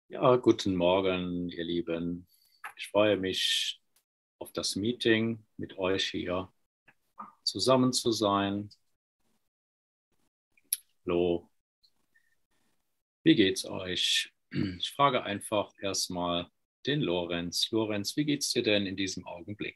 Ja, guten Morgen, ihr Lieben. Ich freue mich auf das Meeting mit euch hier zusammen zu sein. Hallo, wie geht's euch? Ich frage einfach erstmal den Lorenz. Lorenz, wie geht's dir denn in diesem Augenblick?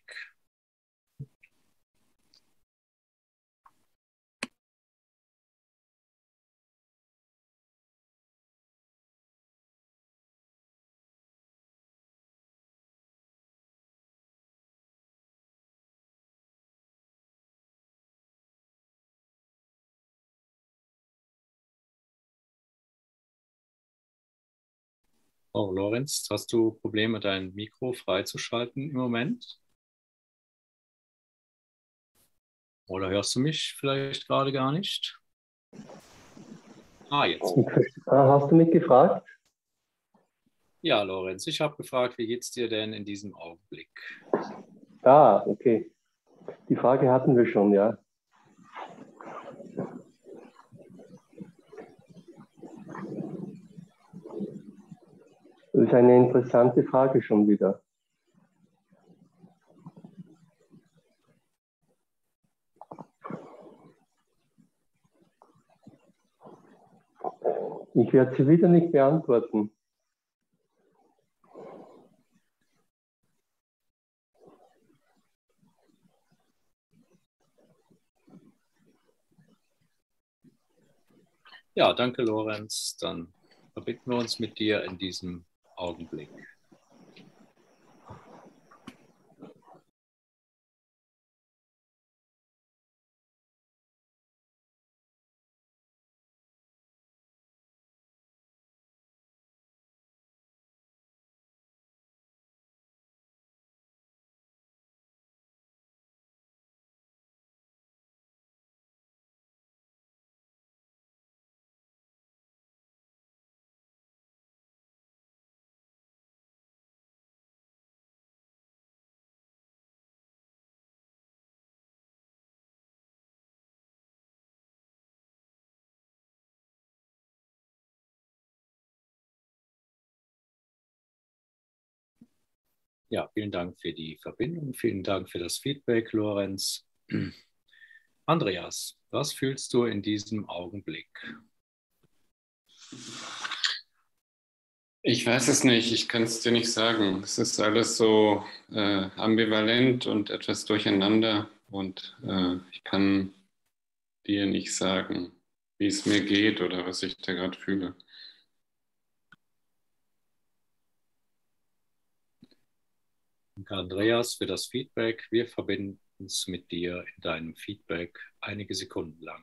Oh, Lorenz, hast du Probleme, dein Mikro freizuschalten im Moment? Oder hörst du mich vielleicht gerade gar nicht? Ah, jetzt. Hast du mich gefragt? Ja, Lorenz, ich habe gefragt, wie geht's dir denn in diesem Augenblick? Okay. Die Frage hatten wir schon, ja. Das ist eine interessante Frage schon wieder. Ich werde sie wieder nicht beantworten. Ja, danke, Lorenz. Dann verbinden wir uns mit dir in diesem Augenblick. Ja, vielen Dank für die Verbindung. Vielen Dank für das Feedback, Lorenz. Andreas, was fühlst du in diesem Augenblick? Ich weiß es nicht, ich kann es dir nicht sagen. Es ist alles so ambivalent und etwas durcheinander und ich kann dir nicht sagen, wie es mir geht oder was ich da gerade fühle. Danke, Andreas, für das Feedback. Wir verbinden uns mit dir in deinem Feedback einige Sekunden lang.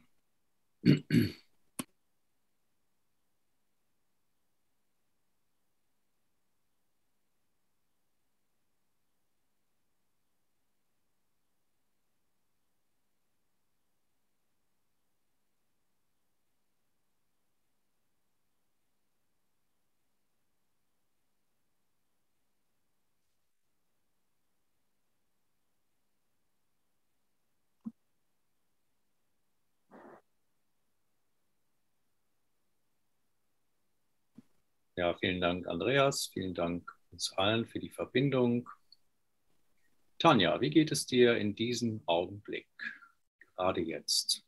Ja, vielen Dank, Andreas. Vielen Dank uns allen für die Verbindung. Tanja, wie geht es dir in diesem Augenblick, gerade jetzt?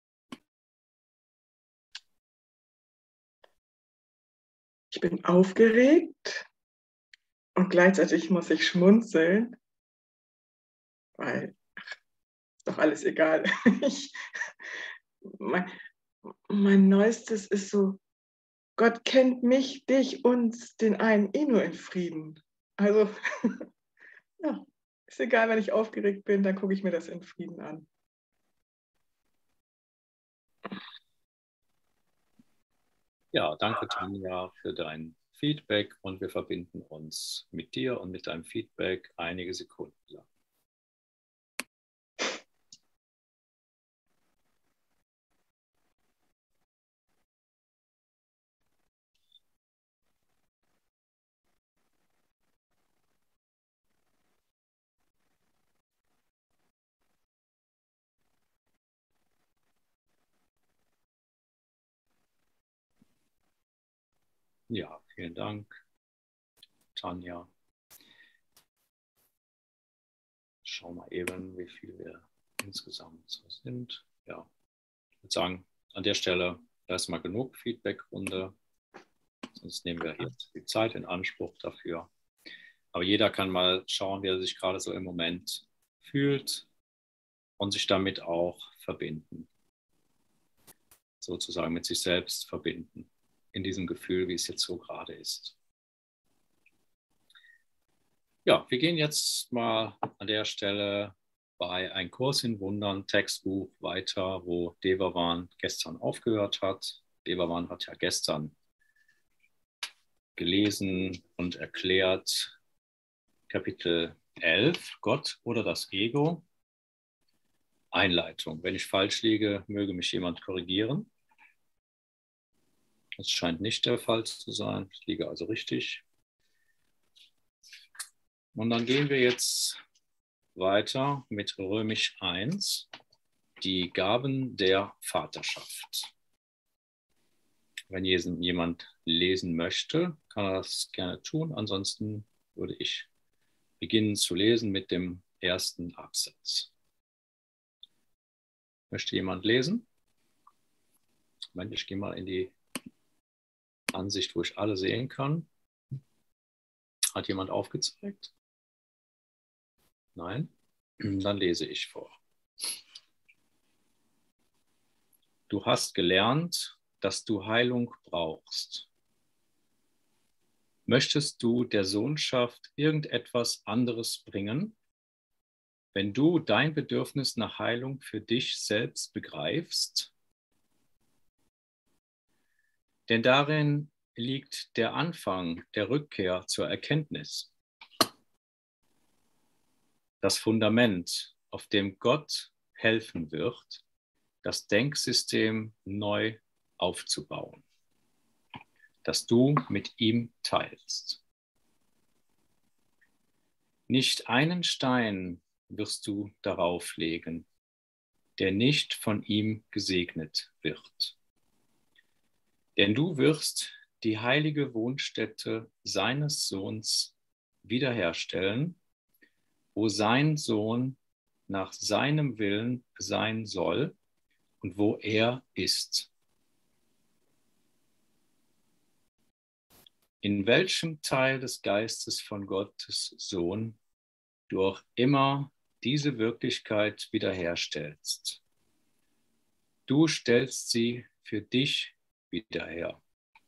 Ich bin aufgeregt und gleichzeitig muss ich schmunzeln, weil ist doch alles egal. Ich, mein, mein Neuestes ist so, Gott kennt mich, dich, uns, den einen eh nur in Frieden. Also, ja, ist egal, wenn ich aufgeregt bin, dann gucke ich mir das in Frieden an. Ja, danke, Tanja, für dein Feedback und wir verbinden uns mit dir und mit deinem Feedback einige Sekunden lang. Ja, Vielen Dank. Tanja. Schau mal eben, wie viel wir insgesamt so sind. Ja, ich würde sagen, an der Stelle erstmal genug Feedbackrunde. Sonst nehmen wir hier die Zeit in Anspruch dafür. Aber jeder kann mal schauen, wie er sich gerade so im Moment fühlt und sich damit auch verbinden. Sozusagen mit sich selbst verbinden. In diesem Gefühl, wie es jetzt so gerade ist. Ja, wir gehen jetzt mal an der Stelle bei Ein Kurs in Wundern, Textbuch weiter, wo Devavan gestern aufgehört hat. Devavan hat ja gestern gelesen und erklärt Kapitel 11, Gott oder das Ego. Einleitung. Wenn ich falsch liege, möge mich jemand korrigieren. Das scheint nicht der Fall zu sein. Ich liege also richtig. Und dann gehen wir jetzt weiter mit Römisch 1, die Gaben der Vaterschaft. Wenn jemand lesen möchte, kann er das gerne tun. Ansonsten würde ich beginnen zu lesen mit dem ersten Absatz. Möchte jemand lesen? Moment, ich gehe mal in die Ansicht, wo ich alle sehen kann. Hat jemand aufgezeigt? Nein? Dann lese ich vor. Du hast gelernt, dass du Heilung brauchst. Möchtest du der Sohnschaft irgendetwas anderes bringen? Wenn du dein Bedürfnis nach Heilung für dich selbst begreifst, denn darin liegt der Anfang der Rückkehr zur Erkenntnis. Das Fundament, auf dem Gott helfen wird, das Denksystem neu aufzubauen, das du mit ihm teilst. Nicht einen Stein wirst du darauf legen, der nicht von ihm gesegnet wird. Denn du wirst die heilige Wohnstätte seines Sohns wiederherstellen, wo sein Sohn nach seinem Willen sein soll und wo er ist. In welchem Teil des Geistes von Gottes Sohn du auch immer diese Wirklichkeit wiederherstellst. Du stellst sie für dich wieder her.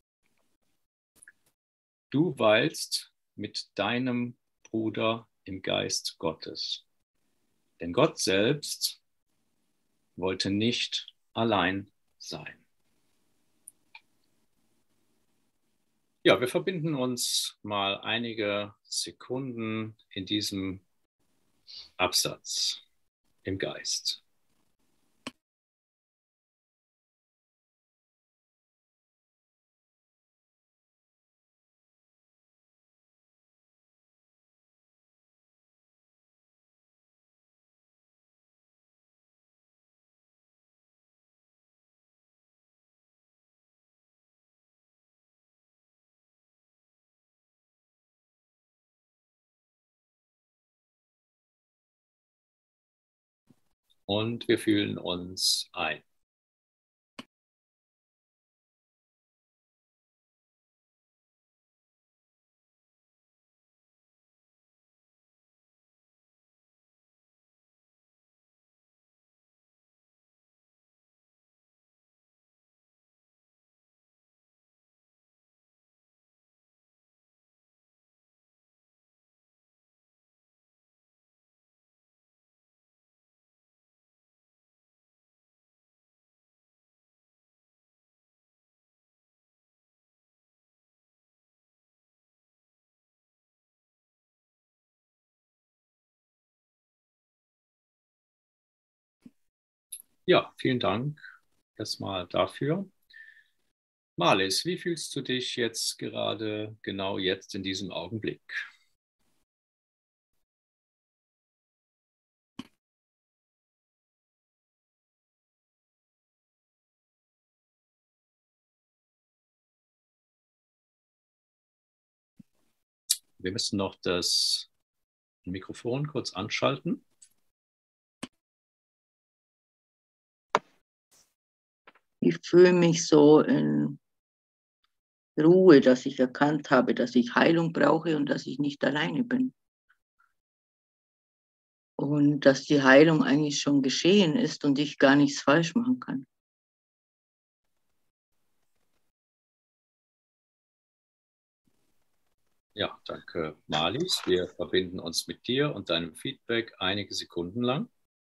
Du weilst mit deinem Bruder im Geist Gottes. Denn Gott selbst wollte nicht allein sein. Ja, wir verbinden uns mal einige Sekunden in diesem Absatz im Geist. Und wir fühlen uns ein. Ja, vielen Dank erstmal dafür. Marlies, wie fühlst du dich jetzt gerade genau jetzt in diesem Augenblick? Wir müssen noch das Mikrofon kurz anschalten. Ich fühle mich so in Ruhe, dass ich erkannt habe, dass ich Heilung brauche und dass ich nicht alleine bin. Und dass die Heilung eigentlich schon geschehen ist und ich gar nichts falsch machen kann. Ja, danke, Marlies. Wir verbinden uns mit dir und deinem Feedback einige Sekunden lang.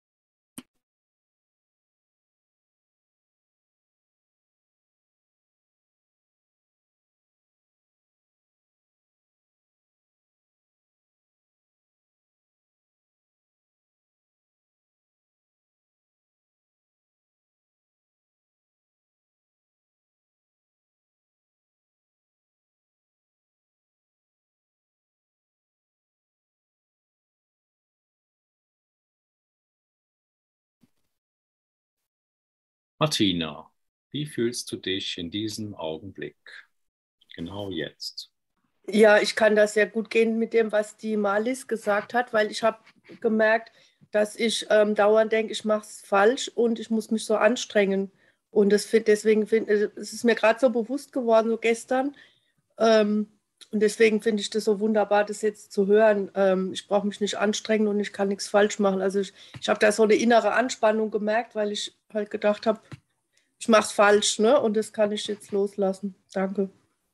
Martina, wie fühlst du dich in diesem Augenblick? Genau jetzt. Ja, ich kann das sehr gut gehen mit dem, was die Marlies gesagt hat, weil ich habe gemerkt, dass ich dauernd denke, ich mache es falsch und ich muss mich so anstrengen. Und es ist mir gerade so bewusst geworden, so gestern. Und deswegen finde ich das so wunderbar, das jetzt zu hören. Ich brauche mich nicht anstrengen und ich kann nichts falsch machen. Also ich habe da so eine innere Anspannung gemerkt, weil ich halt gedacht habe, ich mache es falsch, ne? Und das kann ich jetzt loslassen. Danke.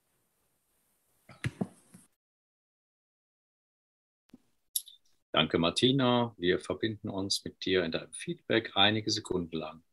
Danke, Martina. Wir verbinden uns mit dir in deinem Feedback einige Sekunden lang.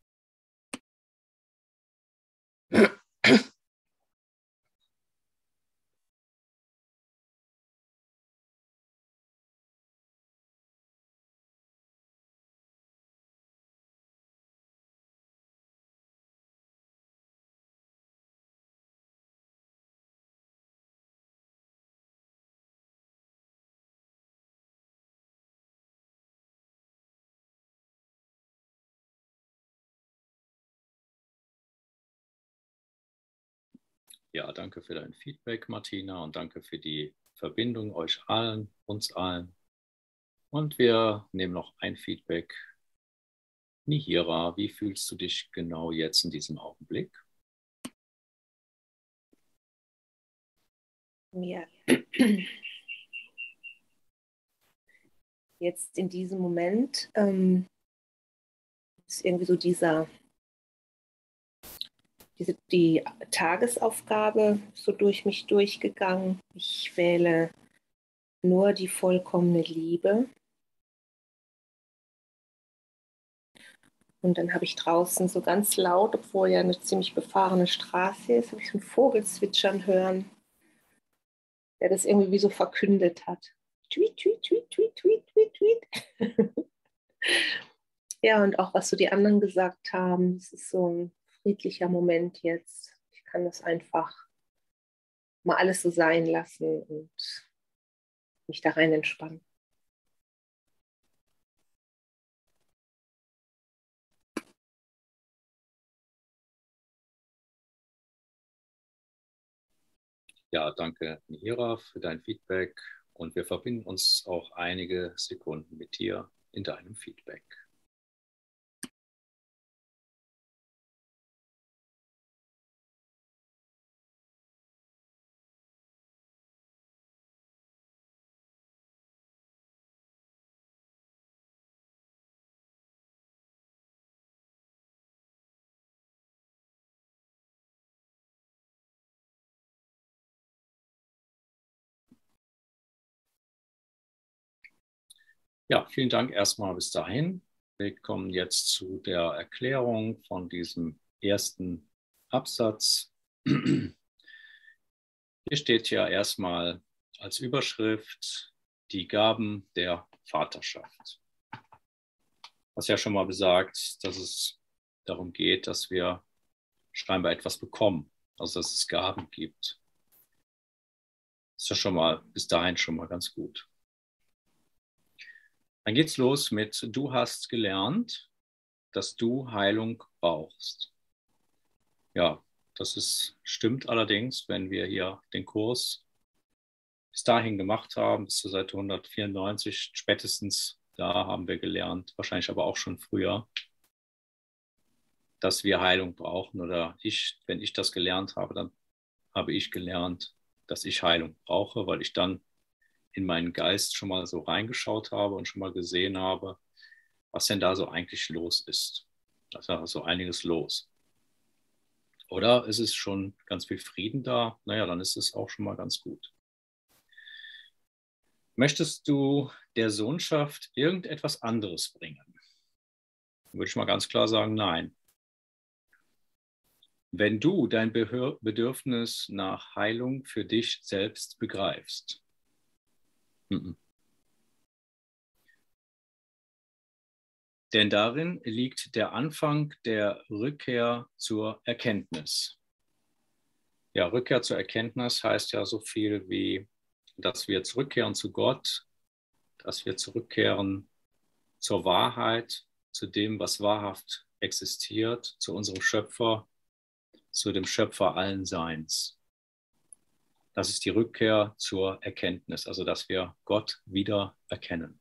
Ja, danke für dein Feedback, Martina, und danke für die Verbindung euch allen, uns allen. Und wir nehmen noch ein Feedback. Nihira, wie fühlst du dich genau jetzt in diesem Augenblick? Ja. Jetzt in diesem Moment ist irgendwie so die Tagesaufgabe so durch mich durchgegangen. Ich wähle nur die vollkommene Liebe. Und dann habe ich draußen so ganz laut, obwohl ja eine ziemlich befahrene Straße ist, habe ich so einen Vogel zwitschern hören, der das irgendwie wie so verkündet hat. Tweet, tweet, tweet, tweet, tweet, tweet, tweet. Ja, und auch was so die anderen gesagt haben, es ist so ein friedlicher Moment jetzt. Ich kann das einfach mal alles so sein lassen und mich da rein entspannen. Ja, danke, Nihira, für dein Feedback. Und wir verbinden uns auch einige Sekunden mit dir in deinem Feedback. Ja, vielen Dank erstmal bis dahin. Wir kommen jetzt zu der Erklärung von diesem ersten Absatz. Hier steht ja erstmal als Überschrift die Gaben der Vaterschaft. Was ja schon mal besagt, dass es darum geht, dass wir scheinbar etwas bekommen, also dass es Gaben gibt. Das ist ja schon mal bis dahin schon mal ganz gut. Dann geht's los mit: Du hast gelernt, dass du Heilung brauchst. Ja, stimmt allerdings, wenn wir hier den Kurs bis dahin gemacht haben, bis zur Seite 194, spätestens da haben wir gelernt, wahrscheinlich aber auch schon früher, dass wir Heilung brauchen. Oder wenn ich das gelernt habe, dann habe ich gelernt, dass ich Heilung brauche, weil ich dann in meinen Geist schon mal so reingeschaut habe und schon mal gesehen habe, was denn da so eigentlich los ist. Da ist ja so einiges los. Oder ist es schon ganz viel Frieden da? Naja, dann ist es auch schon mal ganz gut. Möchtest du der Sohnschaft irgendetwas anderes bringen? Dann würde ich mal ganz klar sagen, nein. Wenn du dein Bedürfnis nach Heilung für dich selbst begreifst. Denn darin liegt der Anfang der Rückkehr zur Erkenntnis. Ja, Rückkehr zur Erkenntnis heißt ja so viel wie, dass wir zurückkehren zu Gott, dass wir zurückkehren zur Wahrheit, zu dem, was wahrhaft existiert, zu unserem Schöpfer, zu dem Schöpfer allen Seins. Das ist die Rückkehr zur Erkenntnis, also dass wir Gott wieder erkennen.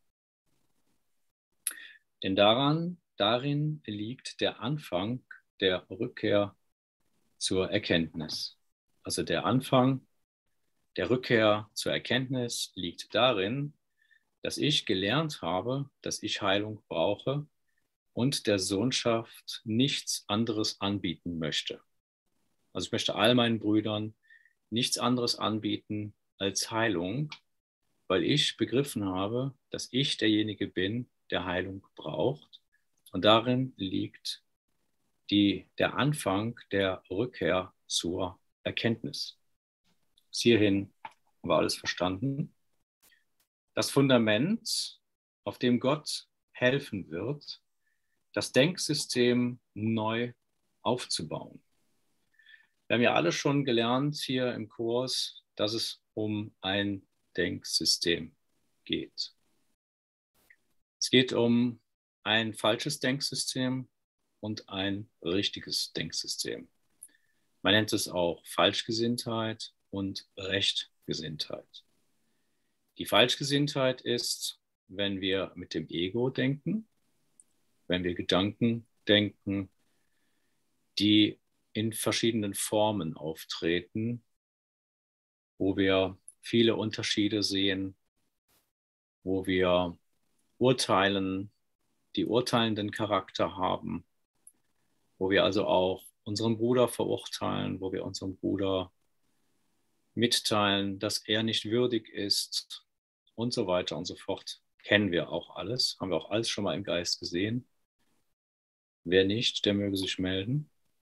Denn darin liegt der Anfang der Rückkehr zur Erkenntnis. Also der Anfang der Rückkehr zur Erkenntnis liegt darin, dass ich gelernt habe, dass ich Heilung brauche und der Sohnschaft nichts anderes anbieten möchte. Also ich möchte all meinen Brüdern nichts anderes anbieten als Heilung, weil ich begriffen habe, dass ich derjenige bin, der Heilung braucht. Und darin liegt der Anfang der Rückkehr zur Erkenntnis. Bis hierhin war alles verstanden. Das Fundament, auf dem Gott helfen wird, das Denksystem neu aufzubauen. Wir haben ja alle schon gelernt hier im Kurs, dass es um ein Denksystem geht. Es geht um ein falsches Denksystem und ein richtiges Denksystem. Man nennt es auch Falschgesinntheit und Rechtgesinntheit. Die Falschgesinntheit ist, wenn wir mit dem Ego denken, wenn wir Gedanken denken, die in verschiedenen Formen auftreten, wo wir viele Unterschiede sehen, wo wir urteilen, die urteilenden Charakter haben, wo wir also auch unseren Bruder verurteilen, wo wir unserem Bruder mitteilen, dass er nicht würdig ist und so weiter und so fort. Kennen wir auch alles, haben wir auch alles schon mal im Geist gesehen. Wer nicht, der möge sich melden.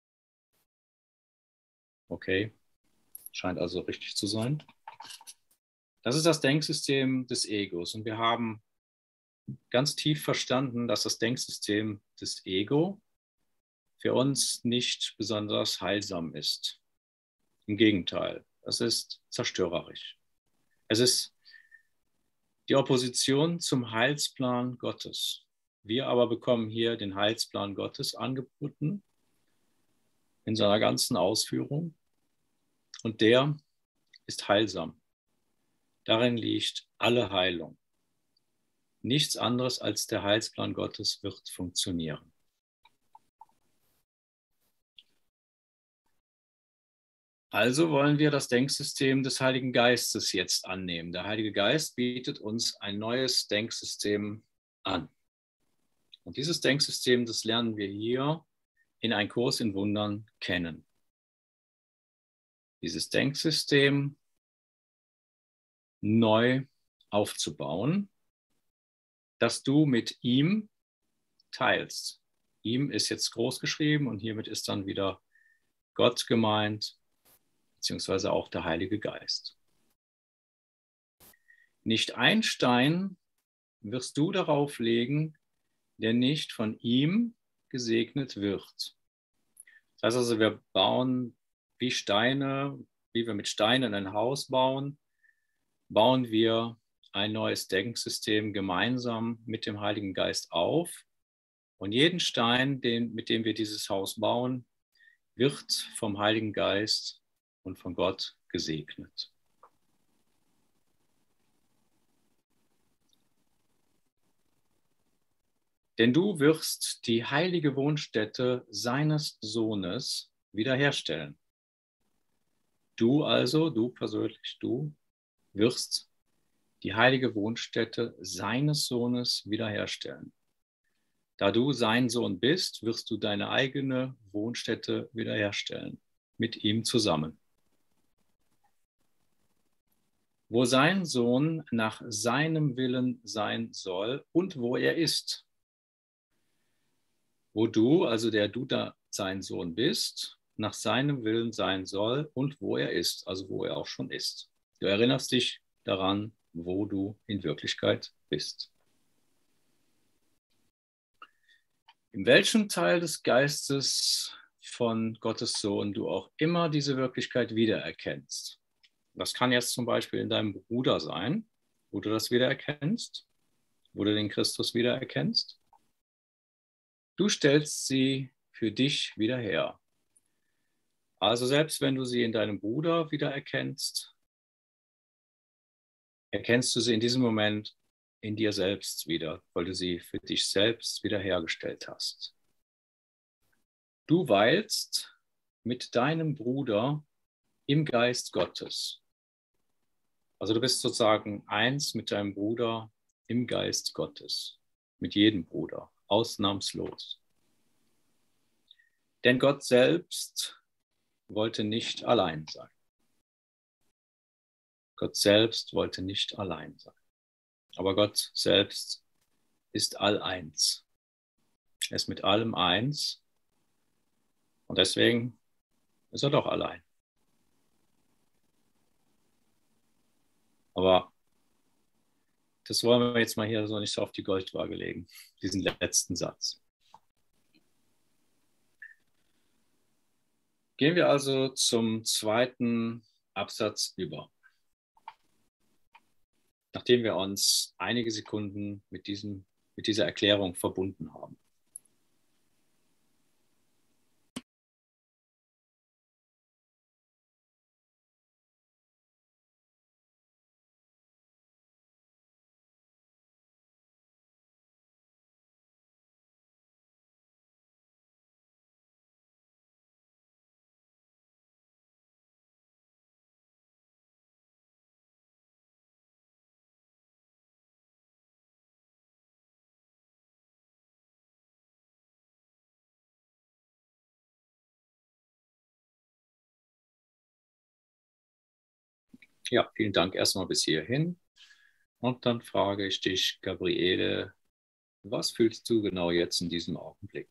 Okay, scheint also richtig zu sein. Das ist das Denksystem des Egos und wir haben ganz tief verstanden, dass das Denksystem des Ego für uns nicht besonders heilsam ist. Im Gegenteil, es ist zerstörerisch. Es ist die Opposition zum Heilsplan Gottes. Wir aber bekommen hier den Heilsplan Gottes angeboten in seiner ganzen Ausführung und der ist heilsam. Darin liegt alle Heilung. Nichts anderes als der Heilsplan Gottes wird funktionieren. Also wollen wir das Denksystem des Heiligen Geistes jetzt annehmen. Der Heilige Geist bietet uns ein neues Denksystem an. Und dieses Denksystem, das lernen wir hier in einem Kurs in Wundern kennen. Dieses Denksystem neu aufzubauen, dass du mit ihm teilst. Ihm ist jetzt groß geschrieben und hiermit ist dann wieder Gott gemeint, beziehungsweise auch der Heilige Geist. Nicht ein Stein wirst du darauf legen, der nicht von ihm gesegnet wird. Das heißt also, wir bauen wie Steine, wie wir mit Steinen ein Haus bauen, bauen wir ein neues Denksystem gemeinsam mit dem Heiligen Geist auf. Und jeden Stein, mit dem wir dieses Haus bauen, wird vom Heiligen Geist und von Gott gesegnet. Denn du wirst die heilige Wohnstätte seines Sohnes wiederherstellen. Du also, du persönlich, du wirst die heilige Wohnstätte seines Sohnes wiederherstellen. Da du sein Sohn bist, wirst du deine eigene Wohnstätte wiederherstellen, mit ihm zusammen. Wo sein Sohn nach seinem Willen sein soll und wo er ist. Wo du, also der du da sein Sohn bist, nach seinem Willen sein soll und wo er ist, also wo er auch schon ist. Du erinnerst dich daran, wo du in Wirklichkeit bist. In welchem Teil des Geistes von Gottes Sohn du auch immer diese Wirklichkeit wiedererkennst. Das kann jetzt zum Beispiel in deinem Bruder sein, wo du das wiedererkennst, wo du den Christus wiedererkennst. Du stellst sie für dich wieder her. Also selbst wenn du sie in deinem Bruder wiedererkennst, erkennst du sie in diesem Moment in dir selbst wieder, weil du sie für dich selbst wiederhergestellt hast. Du weilst mit deinem Bruder im Geist Gottes. Also du bist sozusagen eins mit deinem Bruder im Geist Gottes, mit jedem Bruder, ausnahmslos. Denn Gott selbst wollte nicht allein sein. Gott selbst wollte nicht allein sein. Aber Gott selbst ist alleins. Er ist mit allem eins und deswegen ist er doch allein. Aber das wollen wir jetzt mal hier so nicht so auf die Goldwaage legen, diesen letzten Satz. Gehen wir also zum zweiten Absatz über. Nachdem wir uns einige Sekunden mit dieser Erklärung verbunden haben. Ja, vielen Dank erstmal bis hierhin. Und dann frage ich dich, Gabriele, was fühlst du genau jetzt in diesem Augenblick?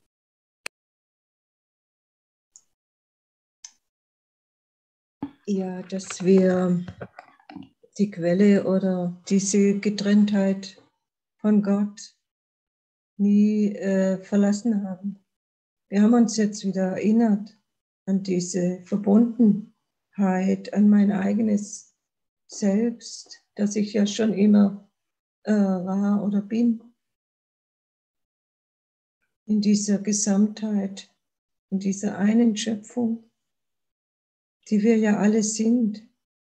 Ja, dass wir die Quelle oder diese Getrenntheit von Gott nie verlassen haben. Wir haben uns jetzt wieder erinnert an diese Verbundenheit, an mein eigenes Selbst, das ich ja schon immer war oder bin. In dieser Gesamtheit, in dieser einen Schöpfung, die wir ja alle sind.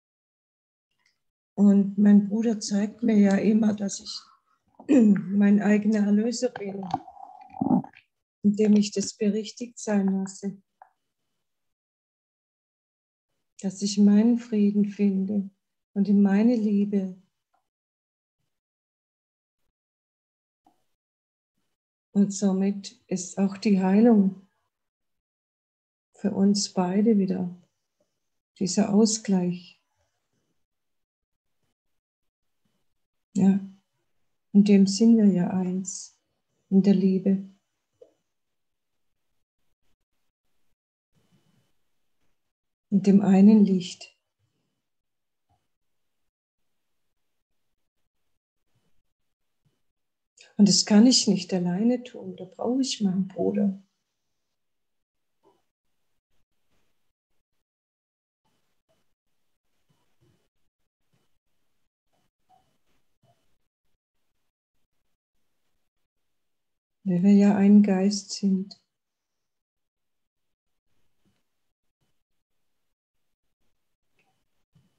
Und mein Bruder zeigt mir ja immer, dass ich mein eigener Erlöser bin, indem ich das berichtigt sein lasse. Dass ich meinen Frieden finde und in meine Liebe. Und somit ist auch die Heilung für uns beide wieder, dieser Ausgleich. Ja, in dem sind wir ja eins, in der Liebe. In dem einen Licht. Und das kann ich nicht alleine tun, da brauche ich meinen Bruder. Weil wir ja ein Geist sind.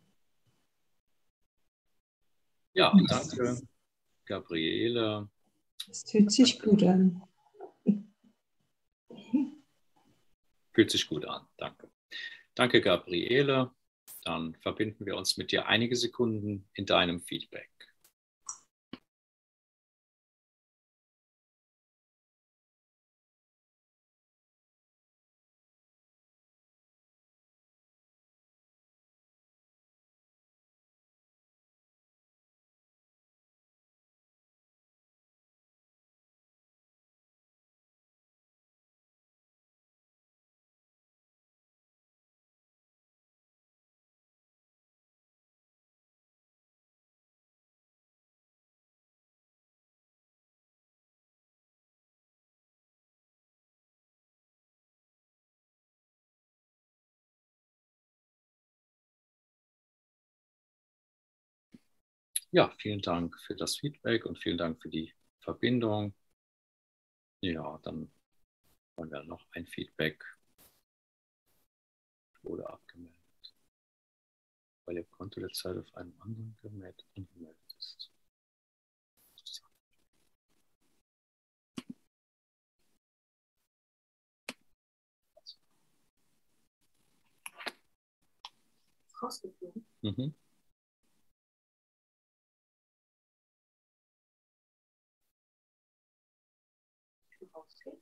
Ja, danke, Gabriele. Es fühlt sich gut an. Fühlt sich gut an. Danke. Danke, Gabriele. Dann verbinden wir uns mit dir einige Sekunden in deinem Feedback. Ja, vielen Dank für das Feedback und vielen Dank für die Verbindung. Ja, dann wollen wir noch ein Feedback. Wurde abgemeldet, weil Ihr Konto derzeit auf einem anderen Gerät angemeldet ist. Rausgeflogen. Mhm. Rausgehen.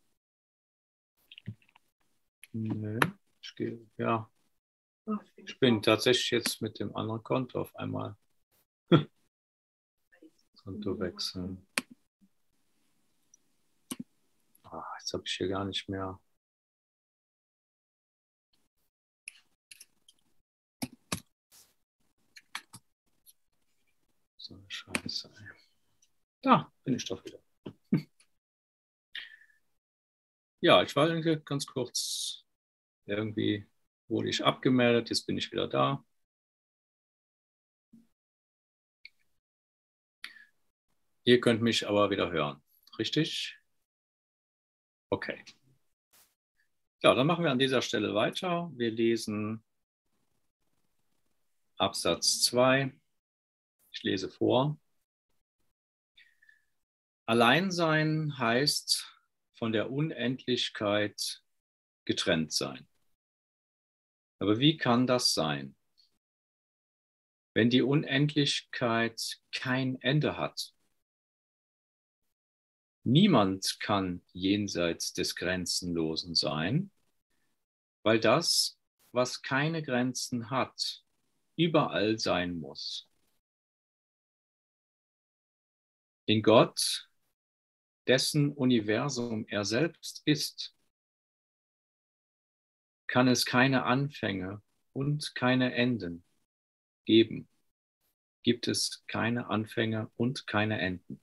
Nee, ich gehe, ja. Oh, Ich bin tatsächlich jetzt mit dem anderen Konto auf einmal Konto wechseln. Jetzt habe ich hier gar nicht mehr. So eine Scheiße. Da bin ich doch wieder. Ja, ich war irgendwie ganz kurz, irgendwie wurde ich abgemeldet, jetzt bin ich wieder da. Ihr könnt mich aber wieder hören, richtig? Okay. Ja, dann machen wir an dieser Stelle weiter. Wir lesen Absatz 2. Ich lese vor. Alleinsein heißt von der Unendlichkeit getrennt sein. Aber wie kann das sein? Wenn die Unendlichkeit kein Ende hat. Niemand kann jenseits des Grenzenlosen sein, weil das, was keine Grenzen hat, überall sein muss. In Gott, dessen Universum er selbst ist, kann es keine Anfänge und keine Enden geben. Gibt es keine Anfänge und keine Enden.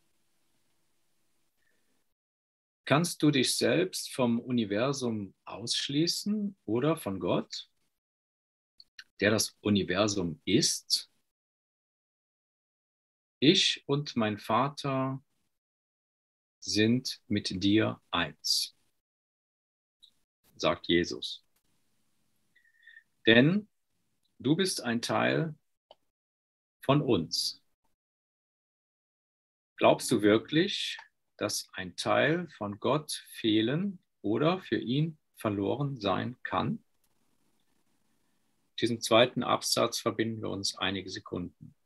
Kannst du dich selbst vom Universum ausschließen oder von Gott, der das Universum ist? Ich und mein Vater sind mit dir eins, sagt Jesus. Denn du bist ein Teil von uns. Glaubst du wirklich, dass ein Teil von Gott fehlen oder für ihn verloren sein kann? Diesen zweiten Absatz verbinden wir uns einige Sekunden.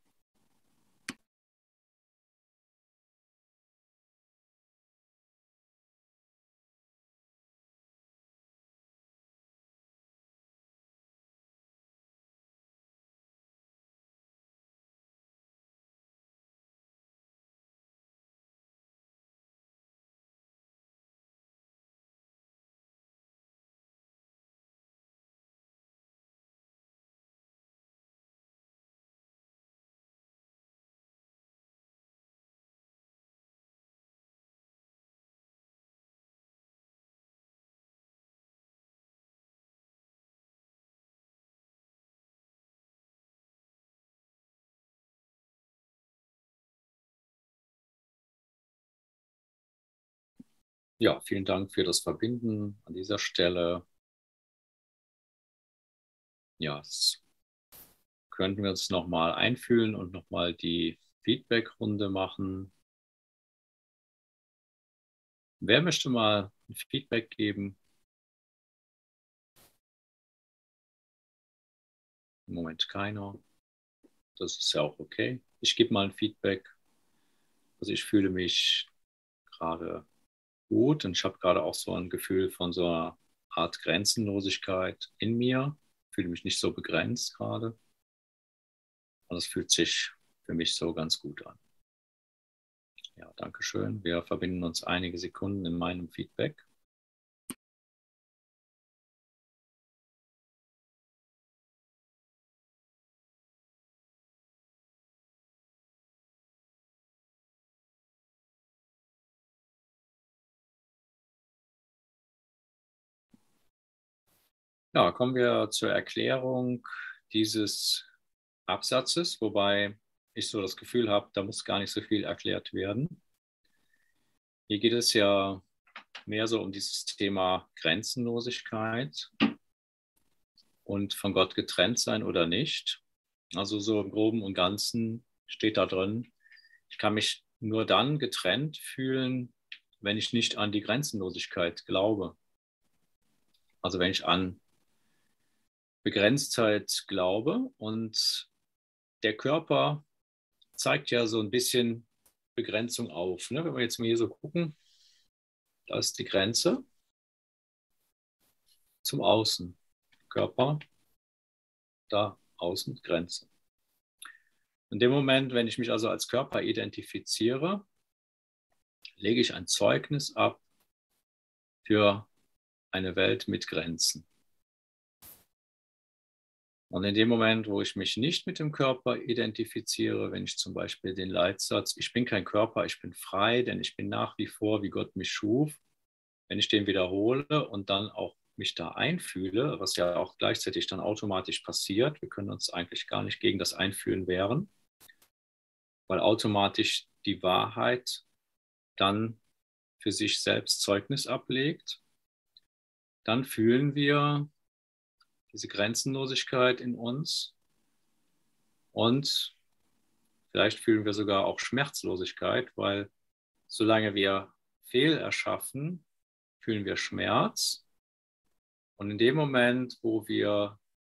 Ja, vielen Dank für das Verbinden an dieser Stelle. Ja, jetzt könnten wir uns nochmal einfühlen und nochmal die Feedback-Runde machen. Wer möchte mal ein Feedback geben? Im Moment keiner. Das ist ja auch okay. Ich gebe mal ein Feedback. Also ich fühle mich gerade gut und ich habe gerade auch so ein Gefühl von so einer Art Grenzenlosigkeit in mir. Ich fühle mich nicht so begrenzt gerade. Und es fühlt sich für mich so ganz gut an. Ja, danke schön. Wir verbinden uns einige Sekunden in meinem Feedback. Ja, kommen wir zur Erklärung dieses Absatzes, wobei ich so das Gefühl habe, da muss gar nicht so viel erklärt werden. Hier geht es ja mehr so um dieses Thema Grenzenlosigkeit und von Gott getrennt sein oder nicht. Also so im Groben und Ganzen steht da drin, ich kann mich nur dann getrennt fühlen, wenn ich nicht an die Grenzenlosigkeit glaube. Also wenn ich an Begrenztheit glaube und der Körper zeigt ja so ein bisschen Begrenzung auf. Ne? Wenn wir jetzt mal hier so gucken, da ist die Grenze zum Außen. Körper, da außen Grenze. In dem Moment, wenn ich mich also als Körper identifiziere, lege ich ein Zeugnis ab für eine Welt mit Grenzen. Und in dem Moment, wo ich mich nicht mit dem Körper identifiziere, wenn ich zum Beispiel den Leitsatz, ich bin kein Körper, ich bin frei, denn ich bin nach wie vor, wie Gott mich schuf, wenn ich den wiederhole und dann auch mich da einfühle, was ja auch gleichzeitig dann automatisch passiert, wir können uns eigentlich gar nicht gegen das Einfühlen wehren, weil automatisch die Wahrheit dann für sich selbst Zeugnis ablegt, dann fühlen wir diese Grenzenlosigkeit in uns und vielleicht fühlen wir sogar auch Schmerzlosigkeit, weil solange wir fehl erschaffen, fühlen wir Schmerz. Und in dem Moment, wo wir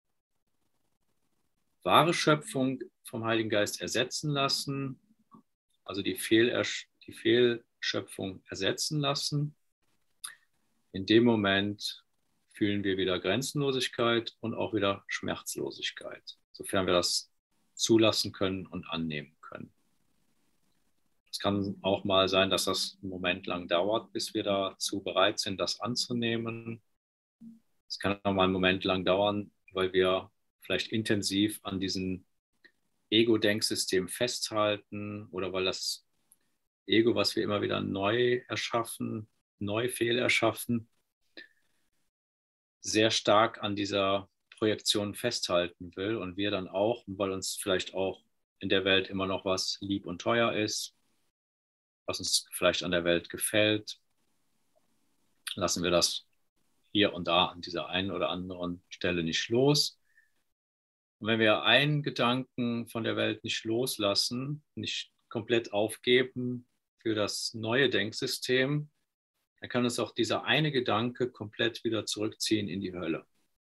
wahre Schöpfung vom Heiligen Geist ersetzen lassen, also die Fehlschöpfung ersetzen lassen, in dem Moment fühlen wir wieder Grenzenlosigkeit und auch wieder Schmerzlosigkeit, sofern wir das zulassen können und annehmen können. Es kann auch mal sein, dass das einen Moment lang dauert, bis wir dazu bereit sind, das anzunehmen. Es kann auch mal einen Moment lang dauern, weil wir vielleicht intensiv an diesem Ego-Denksystem festhalten oder weil das Ego, was wir immer wieder neu erschaffen, neu fehlerschaffen, sehr stark an dieser Projektion festhalten will und wir dann auch, weil uns vielleicht auch in der Welt immer noch was lieb und teuer ist, was uns vielleicht an der Welt gefällt, lassen wir das hier und da an dieser einen oder anderen Stelle nicht los. Und wenn wir einen Gedanken von der Welt nicht loslassen, nicht komplett aufgeben für das neue Denksystem, dann kann uns auch dieser eine Gedanke komplett wieder zurückziehen in die Hölle.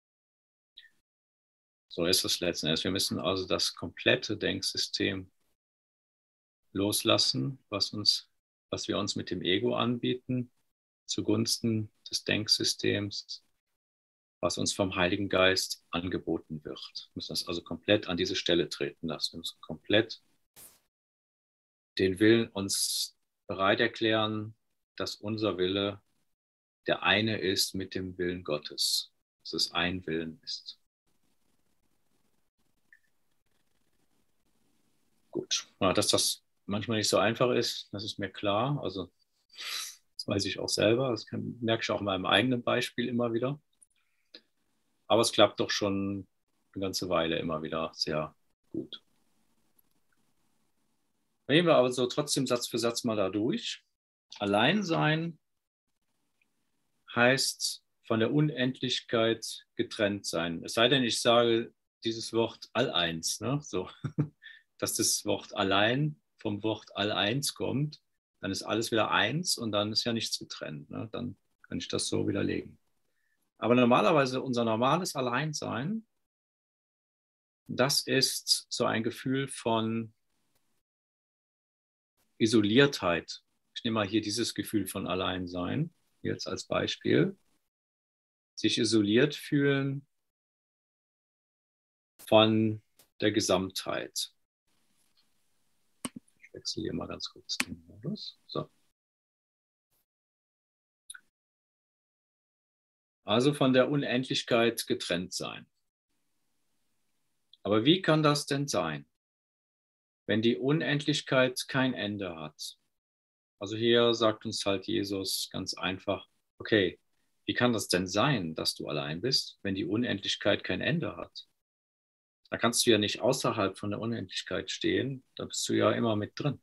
So ist es letzten Endes. Wir müssen also das komplette Denksystem loslassen, was wir uns mit dem Ego anbieten, zugunsten des Denksystems, was uns vom Heiligen Geist angeboten wird. Wir müssen das also komplett an diese Stelle treten lassen. Wir müssen komplett den Willen uns bereit erklären, dass unser Wille der eine ist mit dem Willen Gottes, dass es ein Willen ist. Gut, dass das manchmal nicht so einfach ist, das ist mir klar. Also das weiß ich auch selber, das merke ich auch in meinem eigenen Beispiel immer wieder. Aber es klappt doch schon eine ganze Weile immer wieder sehr gut. Gehen wir aber so trotzdem Satz für Satz mal da durch. Alleinsein heißt von der Unendlichkeit getrennt sein. Es sei denn, ich sage dieses Wort All-Eins, ne? So, dass das Wort allein vom Wort All-Eins kommt, dann ist alles wieder eins und dann ist ja nichts getrennt. Ne? Dann kann ich das so widerlegen. Aber normalerweise unser normales Alleinsein, das ist so ein Gefühl von Isoliertheit. Ich nehme mal hier dieses Gefühl von Alleinsein jetzt als Beispiel. Sich isoliert fühlen von der Gesamtheit. Ich wechsle hier mal ganz kurz den Modus. So. Also von der Unendlichkeit getrennt sein. Aber wie kann das denn sein, wenn die Unendlichkeit kein Ende hat? Also hier sagt uns halt Jesus ganz einfach, okay, wie kann das denn sein, dass du allein bist, wenn die Unendlichkeit kein Ende hat? Da kannst du ja nicht außerhalb von der Unendlichkeit stehen, da bist du ja immer mit drin.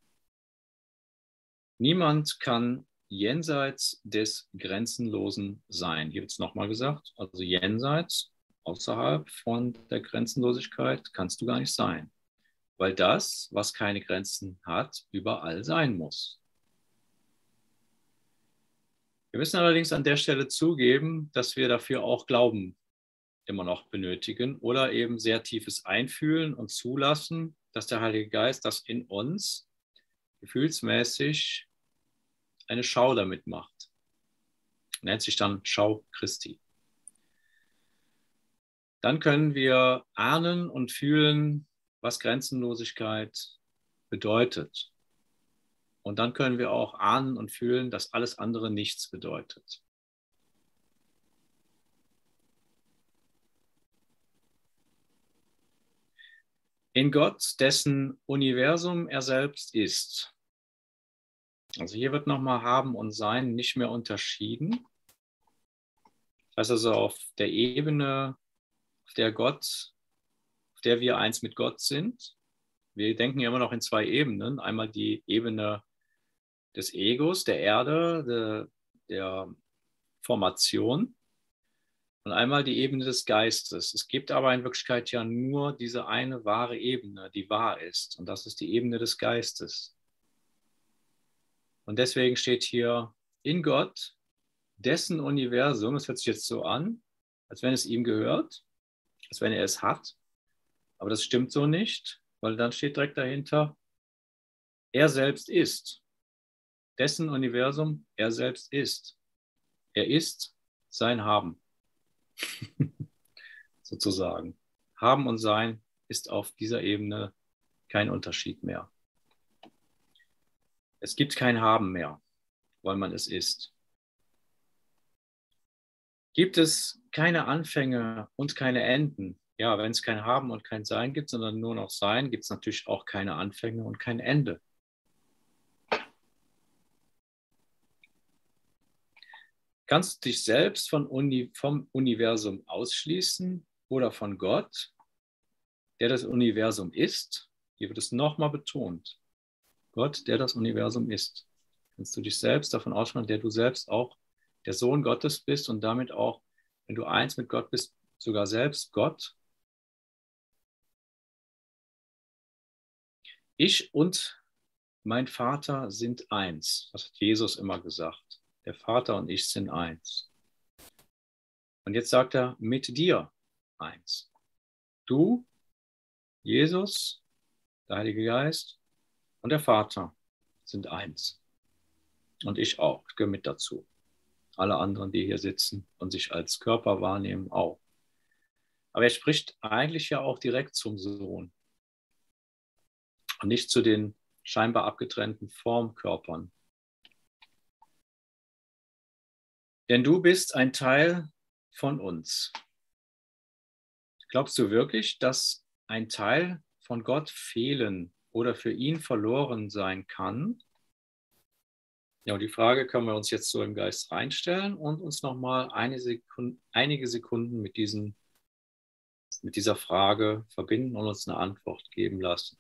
Niemand kann jenseits des Grenzenlosen sein. Hier wird es nochmal gesagt, also jenseits, außerhalb von der Grenzenlosigkeit kannst du gar nicht sein, weil das, was keine Grenzen hat, überall sein muss. Wir müssen allerdings an der Stelle zugeben, dass wir dafür auch Glauben immer noch benötigen oder eben sehr tiefes Einfühlen und zulassen, dass der Heilige Geist das in uns gefühlsmäßig eine Schau damit macht. Nennt sich dann Schau Christi. Dann können wir ahnen und fühlen, was Grenzenlosigkeit bedeutet. Und dann können wir auch ahnen und fühlen, dass alles andere nichts bedeutet. In Gott, dessen Universum er selbst ist. Also hier wird nochmal Haben und Sein nicht mehr unterschieden. Das heißt also auf der Ebene, auf der wir eins mit Gott sind. Wir denken ja immer noch in zwei Ebenen. Einmal die Ebene des Egos, der Erde, der Formation und einmal die Ebene des Geistes. Es gibt aber in Wirklichkeit ja nur diese eine wahre Ebene, die wahr ist. Und das ist die Ebene des Geistes. Und deswegen steht hier in Gott, dessen Universum, es hört sich jetzt so an, als wenn es ihm gehört, als wenn er es hat. Aber das stimmt so nicht, weil dann steht direkt dahinter, er selbst ist. Dessen Universum, er selbst ist. Er ist sein Haben. Sozusagen. Haben und Sein ist auf dieser Ebene kein Unterschied mehr. Es gibt kein Haben mehr, weil man es ist. Gibt es keine Anfänge und keine Enden? Ja, wenn es kein Haben und kein Sein gibt, sondern nur noch Sein, gibt es natürlich auch keine Anfänge und kein Ende. Kannst du dich selbst vom Universum ausschließen oder von Gott, der das Universum ist? Hier wird es nochmal betont. Gott, der das Universum ist. Kannst du dich selbst davon ausschließen, der du selbst auch der Sohn Gottes bist und damit auch, wenn du eins mit Gott bist, sogar selbst Gott? Ich und mein Vater sind eins. Das hat Jesus immer gesagt. Der Vater und ich sind eins. Und jetzt sagt er, mit dir eins. Du, Jesus, der Heilige Geist und der Vater sind eins. Und ich auch, ich gehöre mit dazu. Alle anderen, die hier sitzen und sich als Körper wahrnehmen, auch. Aber er spricht eigentlich ja auch direkt zum Sohn und nicht zu den scheinbar abgetrennten Formkörpern. Denn du bist ein Teil von uns. Glaubst du wirklich, dass ein Teil von Gott fehlen oder für ihn verloren sein kann? Ja, und die Frage können wir uns jetzt so im Geist reinstellen und uns nochmal einige Sekunden mit dieser Frage verbinden und uns eine Antwort geben lassen.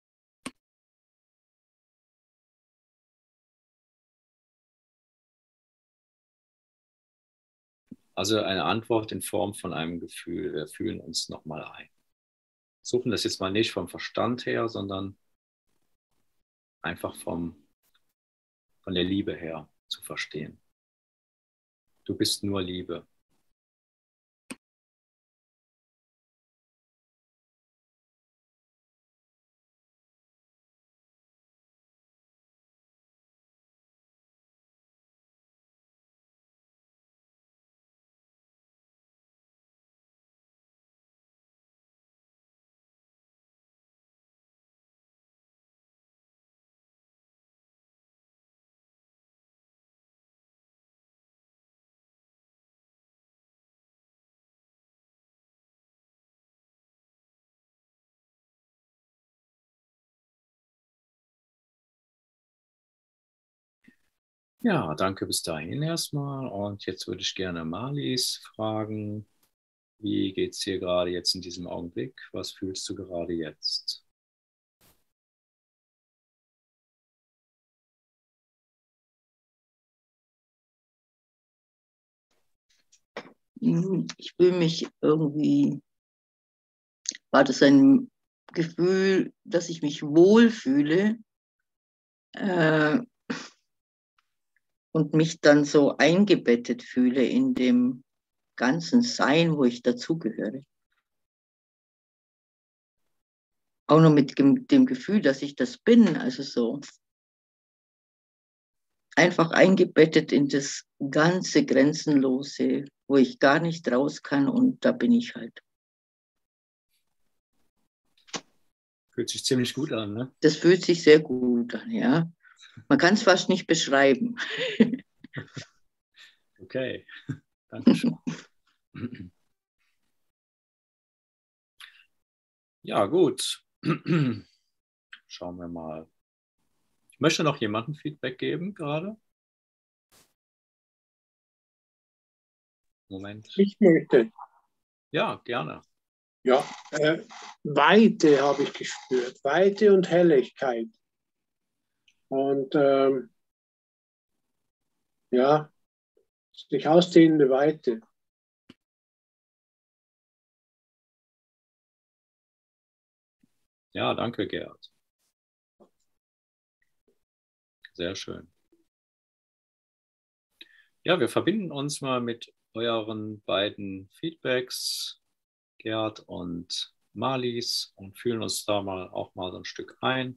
Also eine Antwort in Form von einem Gefühl. Wir fühlen uns nochmal ein. Suchen das jetzt mal nicht vom Verstand her, sondern einfach vom von der Liebe her zu verstehen. Du bist nur Liebe. Ja, danke bis dahin erstmal. Und jetzt würde ich gerne Marlies fragen, wie geht es dir gerade jetzt in diesem Augenblick? Was fühlst du gerade jetzt? Ich fühle mich irgendwie, war das ein Gefühl, dass ich mich wohlfühle und mich dann so eingebettet fühle in dem ganzen Sein, wo ich dazugehöre. Auch noch mit dem Gefühl, dass ich das bin, also so einfach eingebettet in das ganze Grenzenlose, wo ich gar nicht raus kann und da bin ich halt. Fühlt sich ziemlich gut an, ne? Das fühlt sich sehr gut an, ja. Man kann es fast nicht beschreiben. Okay, danke schön. Ja, gut. Schauen wir mal. Ich möchte noch jemandem Feedback geben gerade. Moment. Ich möchte. Ja, gerne. Ja, Weite habe ich gespürt. Weite und Helligkeit. Und ja, sich ausdehnende Weite. Ja, danke, Gerd. Sehr schön. Ja, wir verbinden uns mal mit euren beiden Feedbacks, Gerd und Marlies, und fühlen uns da mal auch mal so ein Stück ein.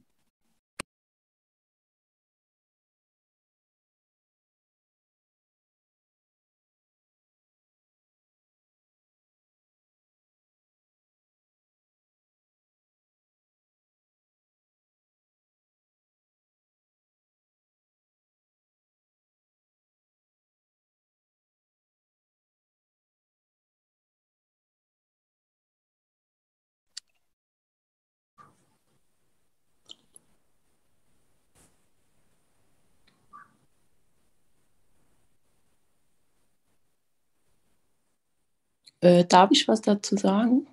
Darf ich was dazu sagen?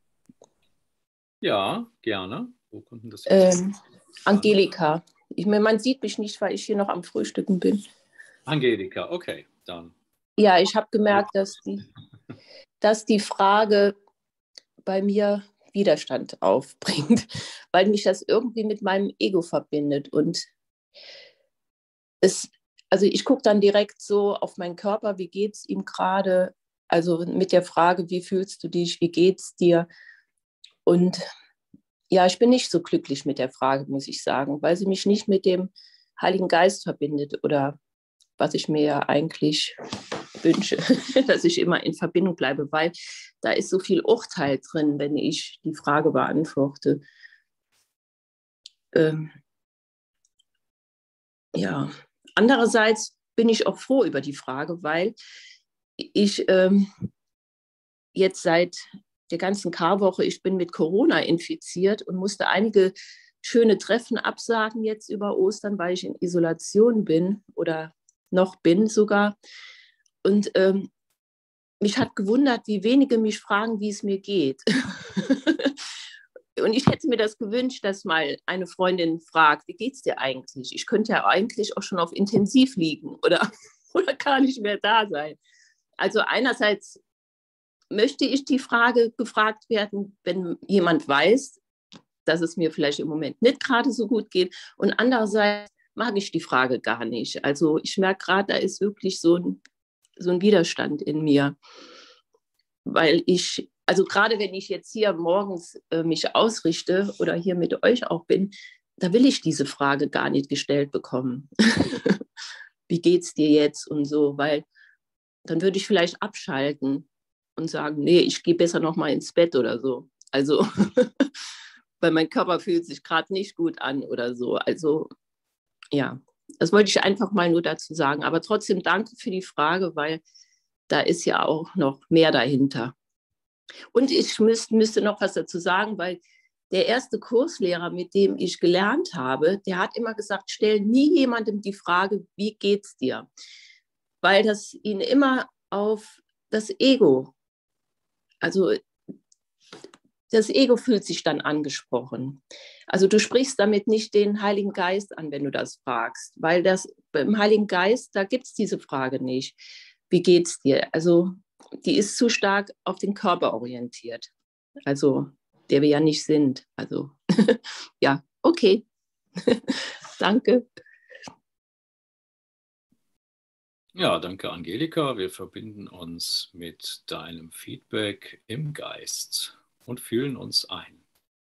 Ja, gerne. Wo konnten das jetzt? Angelika. Man sieht mich nicht, weil ich hier noch am Frühstücken bin. Angelika, okay, dann. Ja, ich habe gemerkt, dass die Frage bei mir Widerstand aufbringt, weil mich das irgendwie mit meinem Ego verbindet. Und also ich gucke dann direkt so auf meinen Körper, wie geht es ihm gerade? Also mit der Frage, wie fühlst du dich, wie geht es dir? Und ja, ich bin nicht so glücklich mit der Frage, muss ich sagen, weil sie mich nicht mit dem Heiligen Geist verbindet oder was ich mir ja eigentlich wünsche, dass ich immer in Verbindung bleibe, weil da ist so viel Urteil drin, wenn ich die Frage beantworte. Ja, andererseits bin ich auch froh über die Frage, weil ich jetzt seit der ganzen Karwoche, ich bin mit Corona infiziert und musste einige schöne Treffen absagen jetzt über Ostern, weil ich in Isolation bin oder noch bin sogar. Und mich hat gewundert, wie wenige mich fragen, wie es mir geht. Und ich hätte mir das gewünscht, dass mal eine Freundin fragt, wie geht es dir eigentlich? Ich könnte ja eigentlich auch schon auf Intensiv liegen oder gar nicht mehr da sein. Also einerseits möchte ich die Frage gefragt werden, wenn jemand weiß, dass es mir vielleicht im Moment nicht gerade so gut geht. Und andererseits mag ich die Frage gar nicht. Also ich merke gerade, da ist wirklich so ein Widerstand in mir. Weil also gerade wenn ich jetzt hier morgens mich ausrichte oder hier mit euch auch bin, da will ich diese Frage gar nicht gestellt bekommen. Wie geht's dir jetzt und so, weil dann würde ich vielleicht abschalten und sagen, nee, ich gehe besser noch mal ins Bett oder so. Also, weil mein Körper fühlt sich gerade nicht gut an oder so. Also, ja, das wollte ich einfach mal nur dazu sagen. Aber trotzdem danke für die Frage, weil da ist ja auch noch mehr dahinter. Und ich müsste noch was dazu sagen, weil der erste Kurslehrer, mit dem ich gelernt habe, der hat immer gesagt, stell nie jemandem die Frage, wie geht's dir? Weil das ihn immer auf das Ego, also das Ego fühlt sich dann angesprochen. Also du sprichst damit nicht den Heiligen Geist an, wenn du das fragst, weil beim Heiligen Geist, da gibt es diese Frage nicht. Wie geht's dir? Also die ist zu stark auf den Körper orientiert. Also der wir ja nicht sind. Also ja, okay. Danke. Ja, danke, Angelika. Wir verbinden uns mit deinem Feedback im Geist und fühlen uns ein.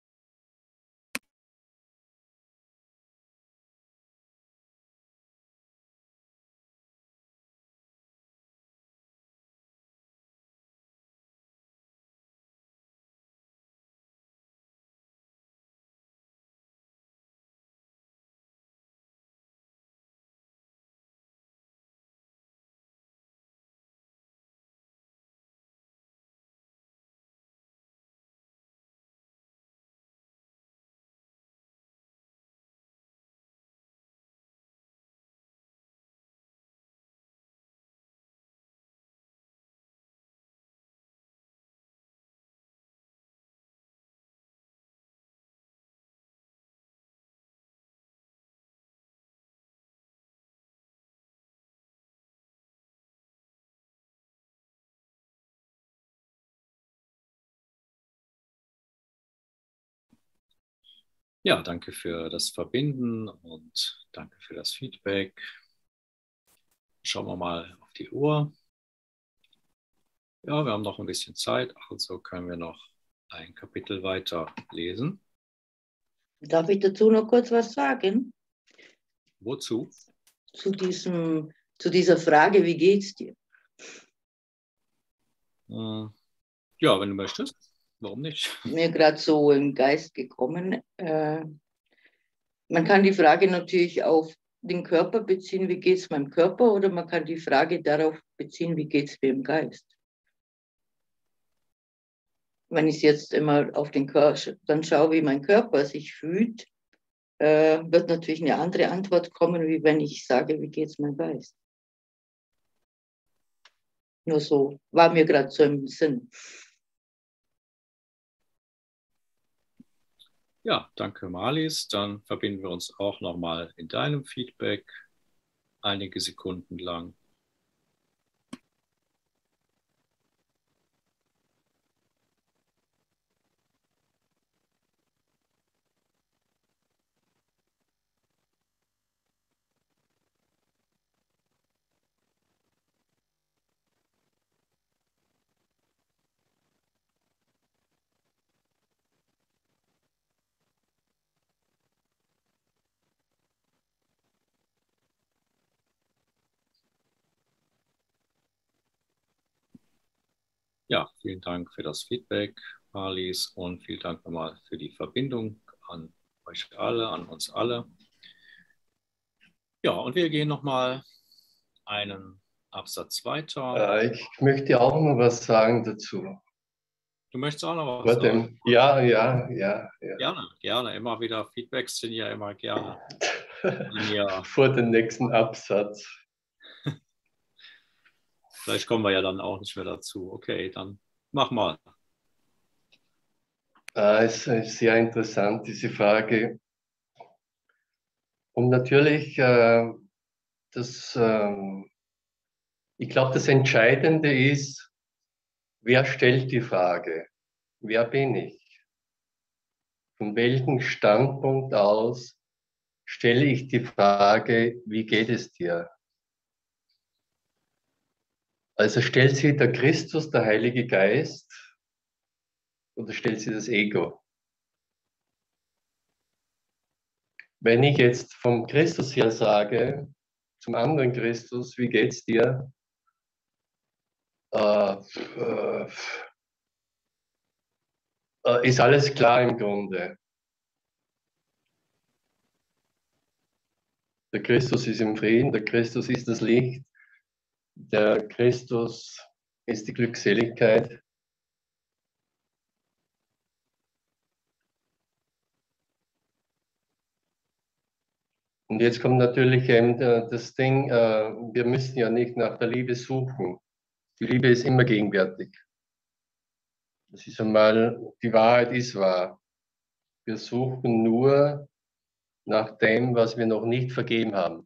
Ja, danke für das Verbinden und danke für das Feedback. Schauen wir mal auf die Uhr. Ja, wir haben noch ein bisschen Zeit, also können wir noch ein Kapitel weiter lesen. Darf ich dazu noch kurz was sagen? Wozu? Zu dieser Frage, wie geht's dir? Ja, wenn du möchtest. Warum nicht? Mir gerade so im Geist gekommen. Man kann die Frage natürlich auf den Körper beziehen, wie geht es meinem Körper, oder man kann die Frage darauf beziehen, wie geht es mir im Geist. Wenn ich jetzt immer auf den Körper dann schaue, wie mein Körper sich fühlt, wird natürlich eine andere Antwort kommen, wie wenn ich sage, wie geht es meinem Geist. Nur so, war mir gerade so im Sinn. Ja, danke Marlies. Dann verbinden wir uns auch nochmal in deinem Feedback einige Sekunden lang. Ja, vielen Dank für das Feedback, Marlies, und vielen Dank nochmal für die Verbindung an euch alle, an uns alle. Ja, und wir gehen nochmal einen Absatz weiter. Ich möchte auch noch was sagen dazu. Du möchtest auch noch was sagen? Ja. Gerne. Immer wieder Feedbacks sind ja immer gerne. Ja. Vor dem nächsten Absatz. Vielleicht kommen wir ja dann auch nicht mehr dazu. Okay, dann mach mal. Es ist sehr interessant, diese Frage. Und natürlich, ich glaube, das Entscheidende ist, wer stellt die Frage? Wer bin ich? Von welchem Standpunkt aus stelle ich die Frage, wie geht es dir? Also stellt sie der Christus, der Heilige Geist, oder stellt sie das Ego? Wenn ich jetzt vom Christus her sage, zum anderen Christus, wie geht's dir? Ist alles klar im Grunde. Der Christus ist im Frieden, der Christus ist das Licht, der Christus ist die Glückseligkeit. Und jetzt kommt natürlich eben das Ding, wir müssen ja nicht nach der Liebe suchen. Die Liebe ist immer gegenwärtig. Das ist einmal, die Wahrheit ist wahr. Wir suchen nur nach dem, was wir noch nicht vergeben haben.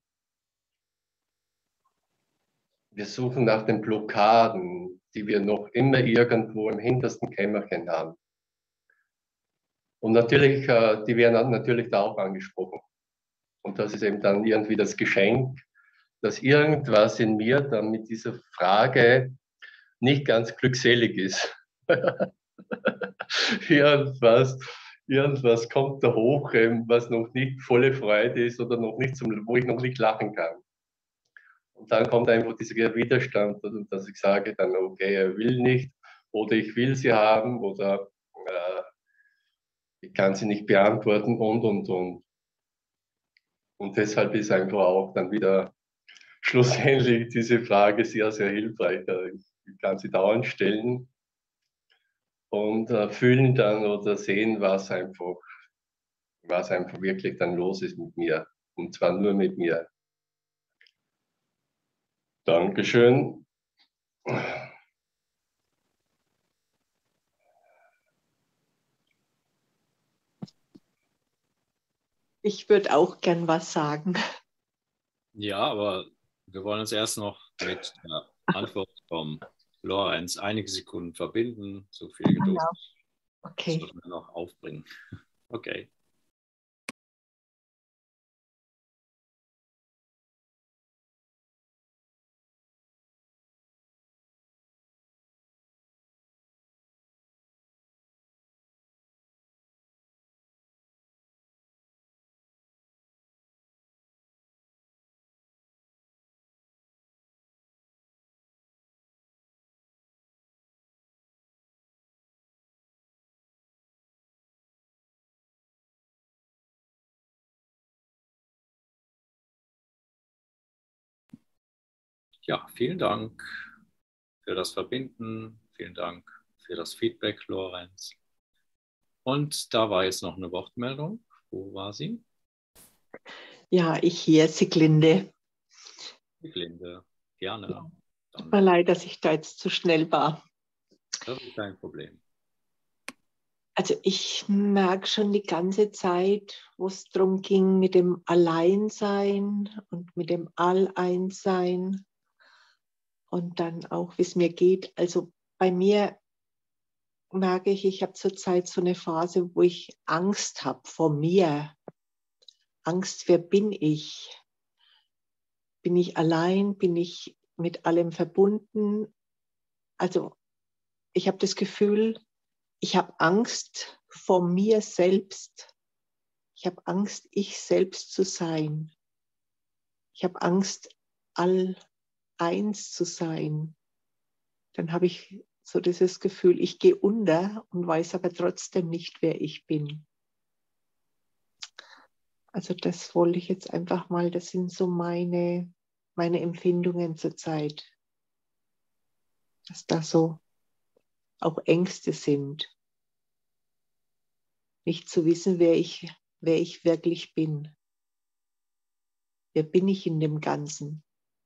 Wir suchen nach den Blockaden, die wir noch immer irgendwo im hintersten Kämmerchen haben. Und natürlich, die werden natürlich da auch angesprochen. Und das ist eben dann irgendwie das Geschenk, dass irgendwas in mir dann mit dieser Frage nicht ganz glückselig ist. irgendwas kommt da hoch, was noch nicht volle Freude ist oder noch nicht wo ich noch nicht lachen kann. Und dann kommt einfach dieser Widerstand, dass ich sage dann, okay, er will nicht oder ich will sie haben oder ich kann sie nicht beantworten und. Und deshalb ist einfach auch dann wieder schlussendlich diese Frage sehr, sehr hilfreich. Ich kann sie dauernd stellen und fühlen dann oder sehen, was einfach wirklich dann los ist mit mir. Und zwar nur mit mir. Dankeschön. Ich würde auch gern was sagen. Ja, aber wir wollen uns erst noch mit der Antwort vom Lorenz einige Sekunden verbinden. So viel Geduld. Genau. Okay. Das sollten wir noch aufbringen. Okay. Ja, vielen Dank für das Verbinden. Vielen Dank für das Feedback, Lorenz. Und da war jetzt noch eine Wortmeldung. Wo war sie? Ja, ich hier, Sieglinde. Sieglinde, gerne. Ja. Tut mir leid, dass ich da jetzt zu schnell war. Das ist kein Problem. Also ich merke schon die ganze Zeit, wo es darum ging mit dem Alleinsein und mit dem Alleinssein und dann auch, wie es mir geht. Also bei mir merke ich habe zurzeit so eine Phase, wo ich Angst habe vor mir. Angst, wer bin ich? Bin ich allein? Bin ich mit allem verbunden? Also ich habe das Gefühl, ich habe Angst vor mir selbst. Ich habe Angst, ich selbst zu sein. Ich habe Angst, all eins zu sein. Dann habe ich so dieses Gefühl, ich gehe unter und weiß aber trotzdem nicht, wer ich bin. Also das wollte ich jetzt einfach mal, das sind so meine Empfindungen zurzeit. Dass da so auch Ängste sind. Nicht zu wissen, wer ich wirklich bin. Wer bin ich in dem Ganzen?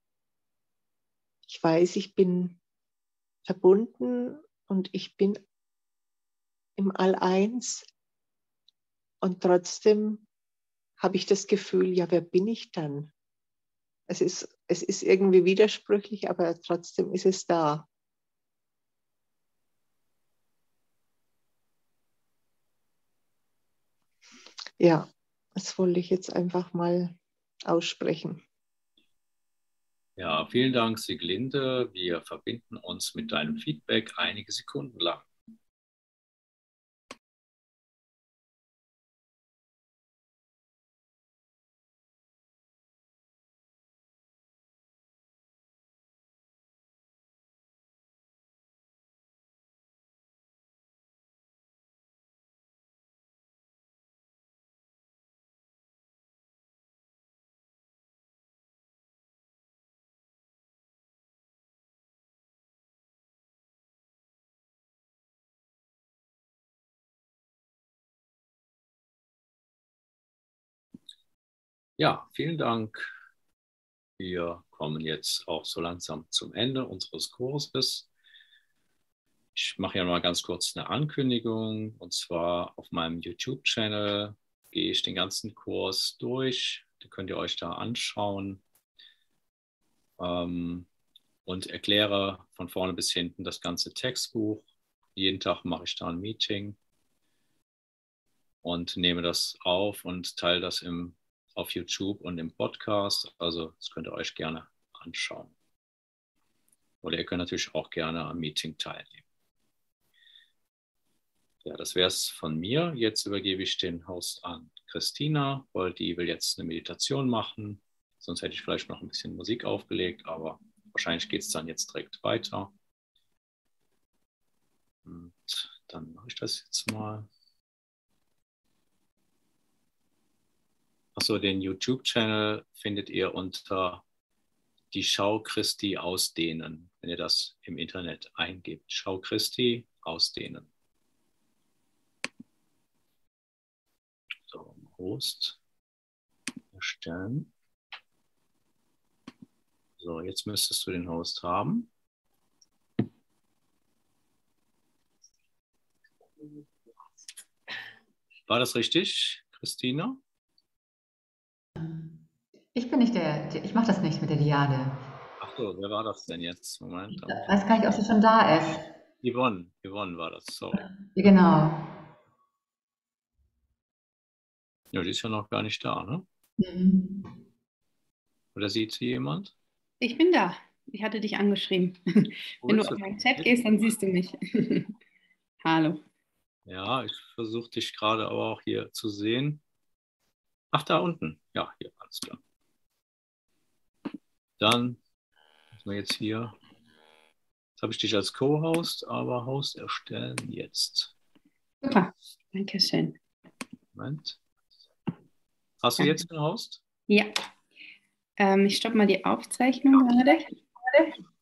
Ich weiß, ich bin verbunden und ich bin im All-Eins. Und trotzdem habe ich das Gefühl, ja, wer bin ich dann? Es ist irgendwie widersprüchlich, aber trotzdem ist es da. Ja, Das wollte ich jetzt einfach mal aussprechen. Ja, vielen Dank, Sieglinde. Wir verbinden uns mit deinem Feedback einige Sekunden lang. Ja, vielen Dank. Wir kommen jetzt auch so langsam zum Ende unseres Kurses. Ich mache ja mal ganz kurz eine Ankündigung. Und zwar auf meinem YouTube-Channel gehe ich den ganzen Kurs durch. Den könnt ihr euch da anschauen. Und erkläre von vorne bis hinten das ganze Textbuch. Jeden Tag mache ich da ein Meeting und nehme das auf und teile das auf YouTube und im Podcast. Also das könnt ihr euch gerne anschauen. Oder ihr könnt natürlich auch gerne am Meeting teilnehmen. Ja, das wäre es von mir. Jetzt übergebe ich den Host an Christina, weil die will jetzt eine Meditation machen. Sonst hätte ich vielleicht noch ein bisschen Musik aufgelegt, aber wahrscheinlich geht es dann jetzt direkt weiter. Und dann mache ich das jetzt mal. Achso, den YouTube-Channel findet ihr unter die Schau Christi ausdehnen, wenn ihr das im Internet eingebt. Schau Christi ausdehnen. So, Host erstellen. So, jetzt müsstest du den Host haben. War das richtig, Christina? Ich bin nicht ich mache das nicht mit der Diade. Ach so, wer war das denn jetzt? Moment. Ich weiß gar nicht, ob sie schon da ist. Yvonne war das, sorry. Genau. Ja, die ist ja noch gar nicht da, ne? Mhm. Oder sieht sie jemand? Ich bin da. Ich hatte dich angeschrieben. Wenn du auf meinen Chat gehst, dann siehst du mich. Hallo. Ja, ich versuche dich gerade aber auch hier zu sehen. Ach, da unten. Ja, hier, alles klar. Dann müssen wir jetzt hier. Jetzt habe ich dich als Co-Host, aber Host erstellen jetzt. Super, danke schön. Moment. Hast du jetzt einen Host? Ja. Ich stoppe mal die Aufzeichnung gerade.